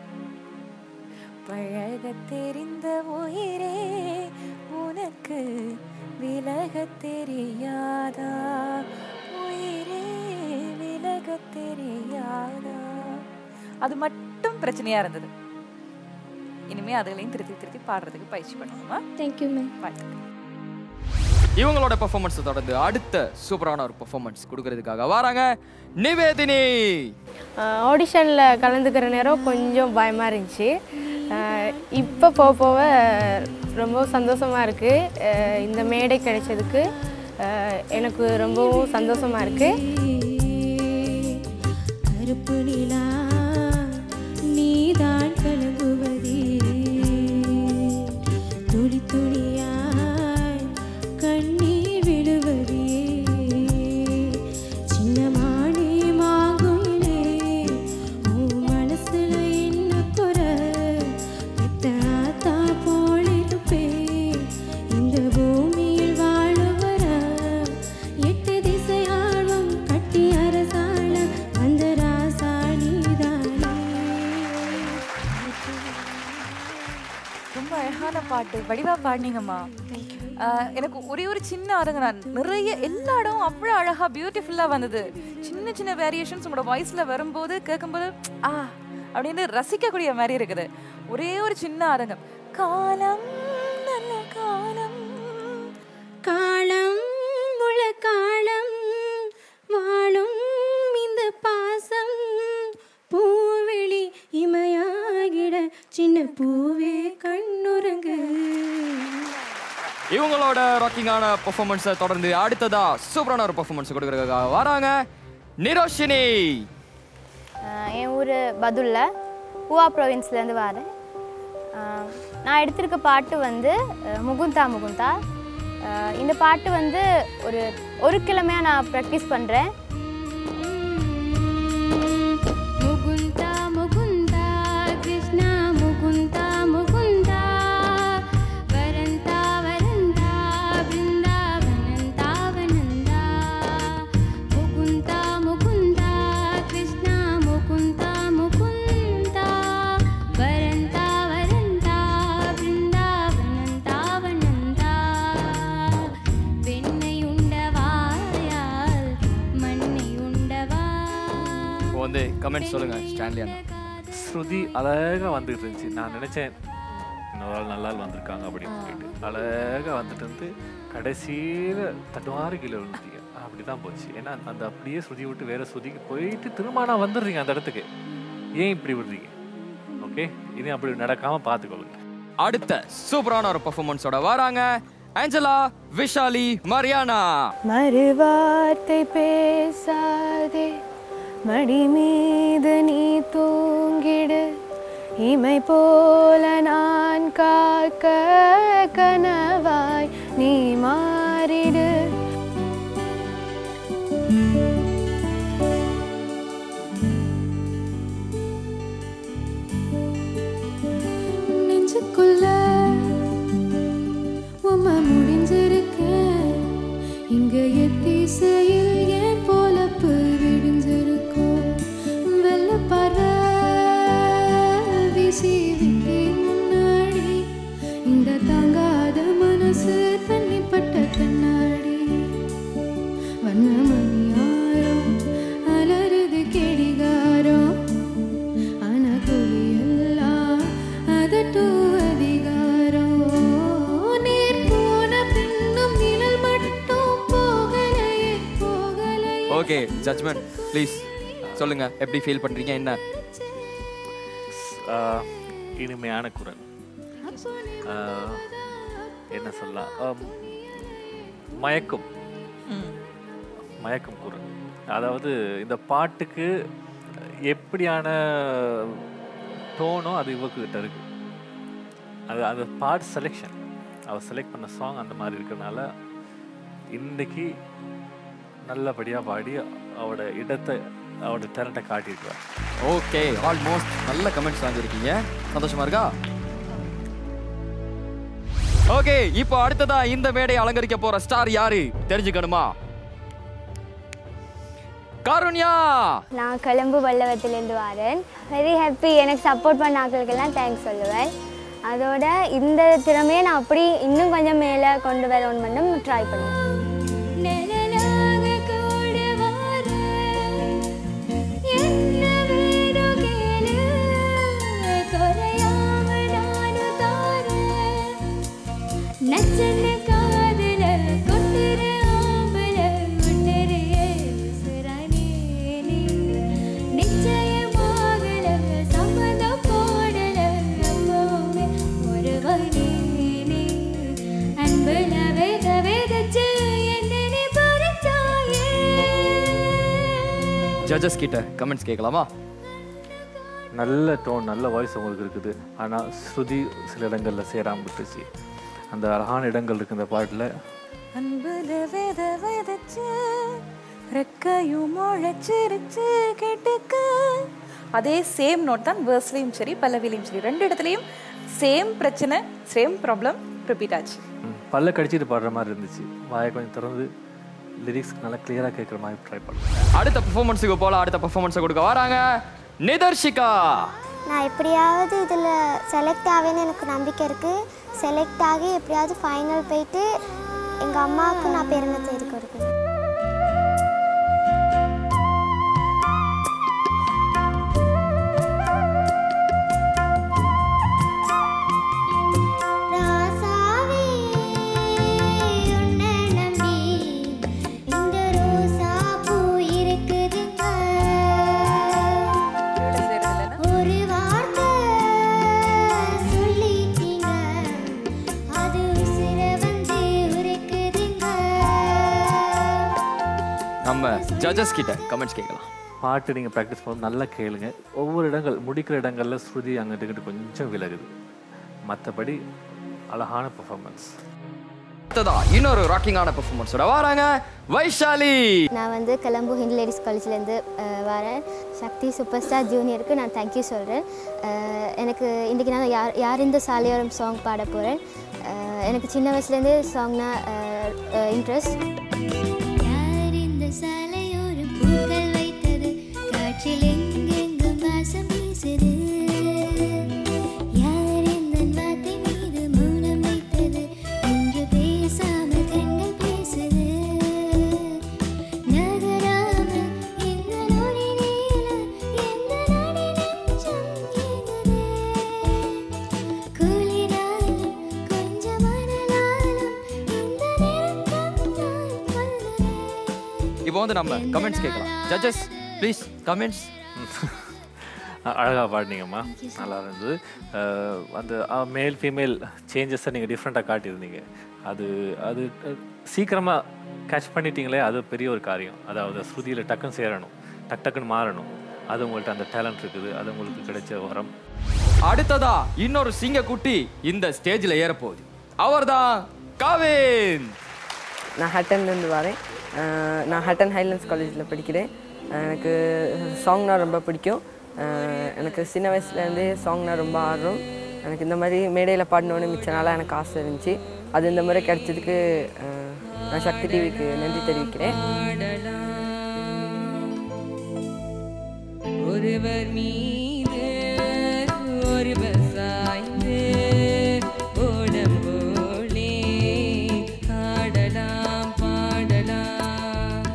பழக தெரிந்த உயிரே உனக்கு விலக தெரியாதா, உயிரே விலக தெரியாதா, அது மட்டும் பிரச்சனையா இருந்தது. இனிமே அதுகளையும் திருத்தி திருத்தி பாடுறதுக்கு பயிற்சி பண்ணுவோமா? Thank you ma'am. வாழ்த்துக்கள். இவங்களோட பெர்ஃபார்மன்ஸை தொடர்ந்து அடுத்த சூப்பரான ஒரு பெர்ஃபார்மன்ஸ் கொடுக்கறதுக்காக வராங்க நிவேதினி. ஆடிஷனில் கலந்துக்கிற நேரம் கொஞ்சம் பயமாக இருந்துச்சு. இப்போ போக போக ரொம்ப சந்தோஷமாக இருக்குது. இந்த மேடை கிடைச்சதுக்கு எனக்கு ரொம்பவும் சந்தோஷமாக இருக்குது. கருப்பு நிலா நீதான் கலங்குவதே, துளி துளியாய் கண்ணீர் விழுவதே, சின்னமானே மாங்குயிலே உன் மனசுல என்ன குறை, பெத்தாத்தா போலிருப்பே இந்த பூமியில் வாழ வர, எட்டு திசையாளும் கட்டி அரசாள அந்த ராசாணிதானே. ரொம்ப அழகான பாட்டு, வடிவா பாடினீங்கம்மா. எனக்கு ஒரே ஒரு சின்ன அரங்க, நான் நிறைய எல்லா இடமும் அவ்வளோ அழகா பியூட்டிஃபுல்லா வந்தது. சின்ன சின்ன வேரியேஷன்ஸ் உங்களோட வாய்ஸ்ல வரும்போது கேட்கும்போது ஆ அப்படின்னு ரசிக்கக்கூடிய மாதிரி இருக்குது. ஒரே ஒரு சின்ன அரங்கம், காலம் நல்ல காலம், காலம் உள்ள காலம் வாழும் இந்த பாசம், பூவெளி இமையாகிட சின்ன பூவே கண்ணுறங்கு. இவங்களோட ராக்கிங்கான பெர்ஃபார்மன்ஸை தொடர்ந்து அடுத்ததா சூப்பரான ஒரு பெர்ஃபார்மன்ஸ் கொடுக்கறதுக்காக வராங்க நிரோஷினி. என் ஊர் பதுல்ல, பூவா ப்ரொவின்ஸ்லேருந்து வரேன். நான் எடுத்திருக்க பாட்டு வந்து முகுந்தா முகுந்தா. இந்த பாட்டு வந்து ஒரு ஒரு கிழமையாக நான் ப்ராக்டிஸ் பண்ணுறேன். முகுந்தா முகுந்தா கிருஷ்ணா முகுந்தா முகுந்தா வரந்தா வரந்தா பிருந்தாவனந்தா வனந்தா, முகுந்தா முகுந்தா கிருஷ்ணா முகுந்தா முகுந்தா வந்து கமெண்ட் சொல்லுங்க ஸ்டான்லி அண்ணா. ஸ்ருதி அழகாக வந்துட்டு இருந்துச்சு. நான் நினச்சேன் இன்னொரு ஆள் நல்லா வந்திருக்காங்க அப்படின்னு சொல்லிட்டு அழகாக வந்துட்டு வந்து கடைசியில் தட்டுவாறு கீழே விழுந்தீங்க. அப்படி தான் போச்சு. ஏன்னா அந்த அப்படியே ஸ்ருதி விட்டு வேற ஸ்ருதிக்கு போயிட்டு திரும்ப வந்துடுறீங்க அந்த இடத்துக்கு. ஏன் இப்படி விடுறீங்க? ஓகே, இனி அப்படி நடக்காம பார்த்துக்கொள்ளுங்க. அடுத்த சூப்பரான ஒரு பெர்ஃபார்மன்ஸோட வராங்க ஆஞ்சலா, விஷாலி, மரியானா. மறுவார்த்தை பேசாதே, மடி மீது நீ தூங்கிடு, இமை போல நான் காக்க கனவாய் நீ மாறிடு. நெஞ்சுக்குள்ள உம்மை முடிஞ்சிருக்க, இங்க எத்திசையில் ஏன் போலப்பு விடிஞ்சிருக்கும். வெள்ள பார்வை வீசி விட்டேன் முன்னாடி, இந்த தாங்காத மனசு தண்ணிப்பட்ட கண்ணாடி. வண்ணமணியாரம் அலறுது கெடிகாரம், ஆனா குளியெல்லாம் அதட்டு அதிகாரம். நீர் போன பின்னும் நிழல் மட்டும் போகலையே போகலையே. ஓகே, ஜட்ஜ்மெண்ட் ப்ளீஸ் சொல்லுங்க, எப்படி ஃபீல் பண்றீங்க? என்ன ஆஹ், இனிமையான குரல், ஆஹ், என்ன சொல்லலாம், ஆம், மயக்கம் மயக்கம் குரல். அதாவது இந்த பாட்டுக்கு எப்படியான டோனோ அது இவக்கிட்ட இருக்கு. அது அந்த பாட் செலெக்ஷன், அவள் செலக்ட் பண்ண சாங் அந்த மாதிரி இருக்கிறதுனால இன்னைக்கு நல்லபடியாக பாடி அவட இடத்தை அவட டேலண்ட்டை காட்டியிருக்கார். ஓகே, ஆல்மோஸ்ட் நல்ல கமெண்ட்ஸ் வாங்கியிருக்கீங்க, சந்தோஷமா இருக்கா? ஓகே, இப்போ அடுத்ததா இந்த மேடையை அலங்கரிக்க போற ஸ்டார் யாரு தெரிஞ்சுக்கணுமா? காருண்யா. நான் கொழும்பு வல்லவத்திலேருந்து வரேன். Very happy. எனக்கு சப்போர்ட் பண்ண ஆட்களுக்கெல்லாம் தேங்க்ஸ் சொல்லுவேன். அதோட இந்த திறமையை நான் அப்படி இன்னும் கொஞ்சம் மேலே கொண்டு வரணும் மட்டும் ட்ரை பண்ணுவேன். ஜட்ஜஸ் கிட்ட கமெண்ட்ஸ் கேட்கலாமா? நல்ல டோன், நல்ல வாய்ஸ் உங்களுக்கு இருக்குது. ஆனால் ஸ்ருதி சில இடங்களில் சேராமல் விட்டுச்சு. அந்த அழகான இடங்கள் இருக்குது இந்த பாட்டில். அன்புல வேத வேதச்சு ரெக்கையும் முளைச்சிருச்சு கேட்டுக்க. அதே சேம் நோட் தான் வேர்ஸ்லையும் சரி பல்லவிலையும் சரி, ரெண்டு இடத்துலையும் சேம் பிரச்சனை, சேம் ப்ராப்ளம் ரிப்பீட் ஆச்சு. பல்ல கடிச்சிட்டு பாடுற மாதிரி இருந்துச்சு. வாயை கொஞ்சம் திறந்து லிரிக்ஸ் நல்லா கிளியராக கேட்குற மாதிரி ட்ரை பண்ணுவேன். அடுத்த பெர்ஃபார்மன்ஸுக்கு போகலாம். அடுத்த பெர்ஃபார்மன்ஸை கொடுக்க வராங்க நிதர்ஷிகா. நான் எப்படியாவது இதில் செலக்ட் ஆவேன்னு எனக்கு நம்பிக்கை இருக்குது. செலக்ட் ஆகி எப்படியாவது ஃபைனல் போயிட்டு எங்கள் அம்மாவுக்கு நான் பெருமை தேடி கொடுக்கணும். நம்ம ஜட்ஜஸ் கிட்ட கமெண்ட்ஸ் கேட்கலாம். பாட்டு நீங்கள் ப்ராக்டிஸ் பண்ண நல்லா கேளுங்க. ஒவ்வொரு இடங்கள் முடிக்கிற இடங்களில் ஸ்ருதி அங்கிட்டு கொஞ்சம் விலகுது. மற்றபடி அழகான பெர்ஃபார்மன்ஸ். அடுத்ததா இன்னொரு ராக்கிங்கான பெர்ஃபார்மன்ஸோட வராங்க வைஷாலி. நான் வந்து கொலம்பு ஹிந்து லேடிஸ் காலேஜ்லேருந்து வரேன். சக்தி சூப்பர் ஸ்டார் ஜூனியருக்கு நான் தேங்க்யூ சொல்கிறேன். எனக்கு இன்றைக்கி நான் யார் யார் இந்த சாலையோரம் சாங் பாட போகிறேன். எனக்கு சின்ன வயசுலேருந்து சாங்னா இன்ட்ரெஸ்ட். சாலையோரம் பூக்கள் வைத்தது, காற்றில் எங்கெங்கும் வாசம் வீசுது. யார் இந்த வார்த்தை மீது மௌனம் வைத்தது, ஒன்று பேசாமல் கண்கள் பேசுது. நகராமல் இந்த நொடி நீள இப்போ வந்து நம்ம கமெண்ட்ஸ் கேட்கலாம். Judges please comments. அழகாக பாடினீங்கம்மா, நல்லா இருந்தது. அந்த மேல் ஃபீமேல் சேஞ்சஸை நீங்கள் டிஃப்ரெண்ட்டாக காட்டியிருந்தீங்க. அது அது சீக்கிரமாக கேட்ச் பண்ணிட்டீங்களே, அது பெரிய ஒரு காரியம். அதாவது ஸ்ருதியில் டக்குன்னு சேரணும், டக் டக்குன்னு மாறணும். அது உங்கள்கிட்ட அந்த டேலண்ட் இருக்குது, அது உங்களுக்கு கிடைச்ச வரம். அடுத்ததா இன்னொரு சிங்க குட்டி இந்த ஸ்டேஜில் ஏறப்போகுது. அவர் தான் கவின். நான் ஹட்டன்லேருந்து வரேன். நான் ஹட்டன் ஹைலண்ட்ஸ் காலேஜில் படிக்கிறேன். எனக்கு சாங்னா ரொம்ப பிடிக்கும். எனக்கு சின்ன வயசுலேருந்தே சாங்னா ரொம்ப ஆர்வம். எனக்கு இந்த மாதிரி மேடையில் பாடணுன்னு மிச்ச நாளாக எனக்கு ஆசை இருந்துச்சு. அது இந்த மாதிரி கிடைச்சதுக்கு நான் சக்தி டிவிக்கு நன்றி தெரிவிக்கிறேன். ஒருவர் மீது ஒருவர் சாய்ந்து ஓடம் போலே ஆடலாம் பாடலாம்.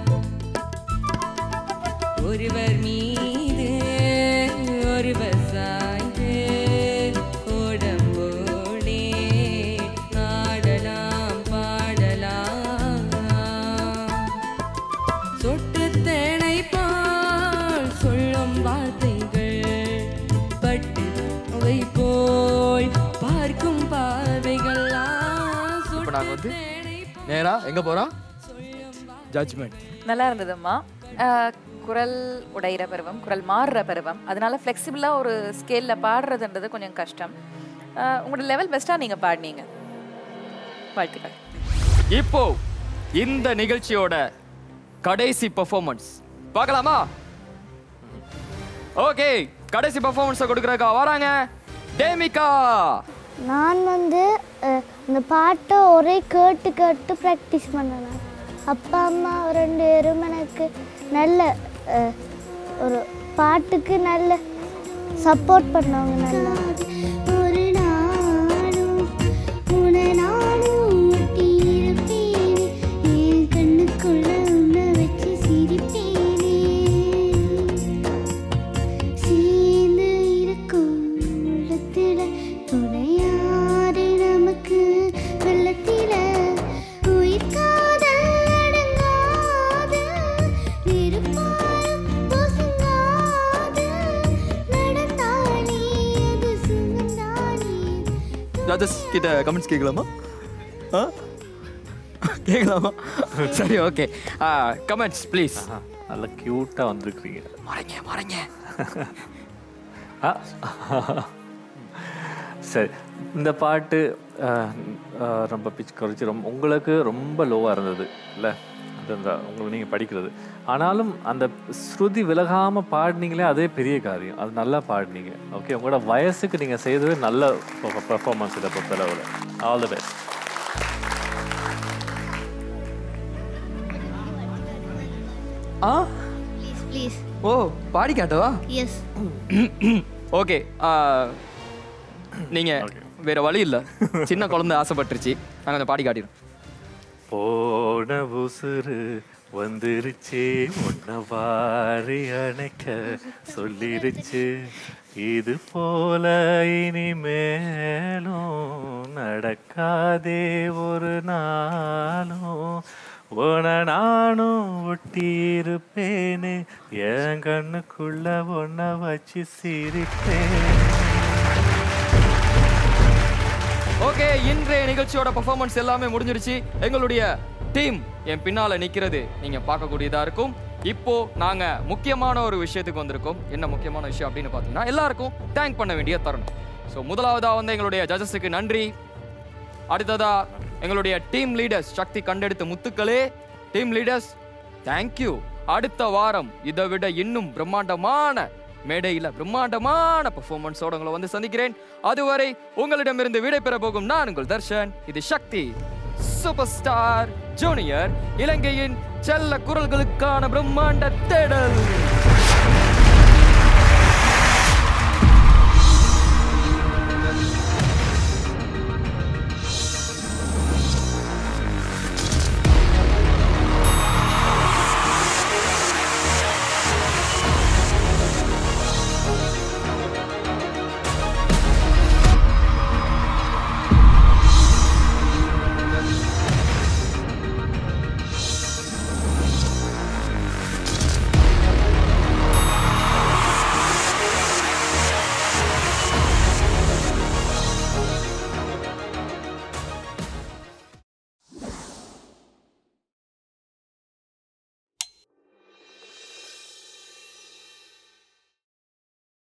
ஒருவர் மீது ஒருவர் சாய்ந்து ஓடம் போலே ஆடலாம் பாடலாம். சொட்டு தேனை பால் சொல்லும் வார்த்தைகள் பட்டு அவை போல் பார்க்கும் பார்வைகள். இப்போ நாங்கள் வந்து நேரா எங்கே போகிறோம்? ஜட்ஜ்மெண்ட். நல்லா இருந்ததும்மா. குரல் உடையிற பருவம், குரல் மாறுற பருவம், அதனால ஃப்ளெக்சிபிளாக ஒரு ஸ்கேலில் பாடுறதுன்றது கொஞ்சம் கஷ்டம். உங்களோட லெவல் பெஸ்ட்டாக நீங்கள் பாடினீங்க, வாழ்த்துக்கள். இப்போ இந்த நிகழ்ச்சியோட கடைசி பெர்ஃபார்மன்ஸ் பார்க்கலாமா? ஓகே, கடைசி பெர்ஃபார்மன்ஸை கொடுக்குறக்கா வராங்க டேமிகா. நான் வந்து இந்த பாட்டை ஒரே கேட்டு கேட்டு ப்ராக்டிஸ் பண்ணேன். அப்பா அம்மா ரெண்டு பேரும் எனக்கு நல்ல ஒரு பாட்டுக்கு நல்ல சப்போர்ட் பண்ணவங்க. நல்லா ஒரு நாளும் உன நானும் ஒட்டி இருப்பேனே, என் கண்ணுக்குள்ள உன்னை வச்சு சிரிப்பேனே, சேர்ந்து இருக்கும் உள்ளத்துல துணையாறு நமக்கு வெள்ளத்தில உயிர் காதல் அடங்காது நெருப்பாலும் பொசுங்காது நடந்தானே அது சுமந்தானே. ஜட்ஜஸ் கிட்ட கமெண்ட்ஸ் கேட்கலாமா? ஆ கேட்கலாமா? சரி, ஓகே. Comments please. நல்லா க்யூட்டாக வந்துருக்குறீங்க. மறைங்க மறைங்க. சரி, இந்த பாட்டு ரொம்ப பிச் குறைச்சி ரொம்ப உங்களுக்கு ரொம்ப லோவாக இருந்தது இல்லை? அது உங்களுக்கு நீங்கள் படிக்கிறது. ஆனாலும் அந்த ஸ்ருதி விலகாமல் பாடினீங்களே, அதே பெரிய காரியம். அது நல்லா பாடினீங்க. ஓகே, உங்களோட வயசுக்கு நீங்கள் செய்தது நல்ல பெர்ஃபார்மன்ஸ் இதை பொறுத்தளவில். All the best. Ah please. Oh, பாடி காட்டவா? எஸ். ஓகே, நீங்கள் வேற வழி இல்லை, சின்ன குழந்தை ஆசைப்பட்டுருச்சு, நாங்கள் அந்த பாடி காட்டிடுறோம். போன உசுறு வந்துருச்சு, உன்னை வாரி அணைக்க சொல்லிருச்சு, இது போல இனிமேலும் நடக்காதே ஒரு நாளும், உன நானும் ஒட்டி இருப்பேனே, என் கண்ணுக்குள்ள ஒன்ன வச்சு சிரிப்பேன். ஓகே, இன்றைய நிகழ்ச்சியோட பெர்ஃபார்மன்ஸ் எல்லாமே முடிஞ்சிருச்சு. எங்களுடைய டீம் என் பின்னால நிக்கிறது நீங்க பார்க்கக்கூடியதா இருக்கும். இப்போ நாங்க முக்கியமான ஒரு விஷயத்துக்கு வந்திருக்கோம். என்ன முக்கியமான விஷயம் அப்படின்னு பாத்தீங்கன்னா, எல்லாருக்கும் தேங்க் பண்ண வேண்டிய தருணம். ஸோ முதலாவதா வந்து எங்களுடைய ஜட்ஜஸுக்கு நன்றி. அடுத்ததா எங்களுடைய டீம் லீடர்ஸ், சக்தி கண்டெடுத்த முத்துக்களே, டீம் லீடர்ஸ் தேங்க்யூ. அடுத்த வாரம் இதை விட இன்னும் பிரம்மாண்டமான மேடையில் பிரம்மாண்டமான பெர்ஃபார்மன்ஸோட உங்களை வந்து சந்திக்கிறேன். அதுவரை உங்களிடமிருந்து விடைபெற போகும் நான் உங்கள் தர்ஷன். இது சக்தி சூப்பர் ஸ்டார் ஜூனியர், இலங்கையின் செல்ல குரல்களுக்கான பிரம்மாண்ட தேடல்.